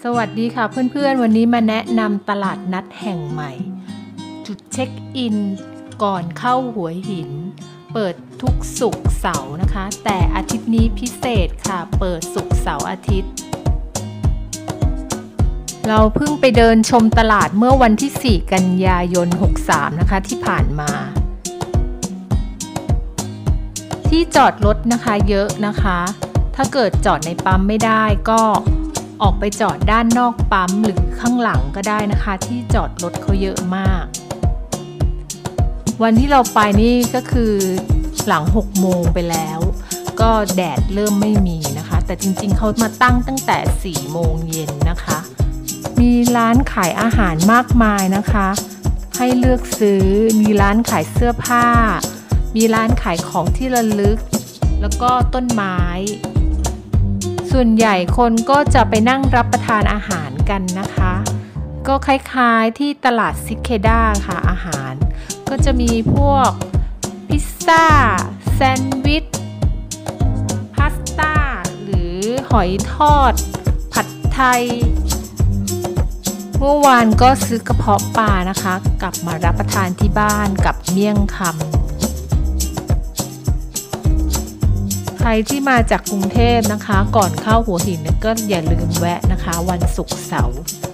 สวัสดีค่ะเพื่อนๆวันนี้มาแนะนำตลาดนัดแห่งใหม่จุดเช็คอินก่อนเข้าหัวหินเปิดทุกศุกร์เสาร์นะคะแต่อาทิตย์นี้พิเศษค่ะเปิดศุกร์เสาร์อาทิตย์เราเพิ่งไปเดินชมตลาดเมื่อวันที่4 กันยายน 63นะคะที่ผ่านมาที่จอดรถนะคะเยอะนะคะถ้าเกิดจอดในปั๊มไม่ได้ก็ออกไปจอดด้านนอกปั๊มหรือข้างหลังก็ได้นะคะที่จอดรถเขาเยอะมากวันที่เราไปนี่ก็คือหลัง6 โมงไปแล้วก็แดดเริ่มไม่มีนะคะแต่จริงๆเขามาตั้งแต่4 โมงเย็นนะคะมีร้านขายอาหารมากมายนะคะให้เลือกซื้อมีร้านขายเสื้อผ้ามีร้านขายของที่ระลึกแล้วก็ต้นไม้ส่วนใหญ่คนก็จะไปนั่งรับประทานอาหารกันนะคะก็คล้ายๆที่ตลาดซิเคด้าค่ะอาหารก็จะมีพวกพิซซ่าแซนด์วิชพาสต้าหรือหอยทอดผัดไทยเมื่อวานก็ซื้อกระเพาะปลานะคะกลับมารับประทานที่บ้านกับเมี่ยงคำใครที่มาจากกรุงเทพนะคะก่อนเข้าหัวหินก็อย่าลืมแวะนะคะวันศุกร์เสาร์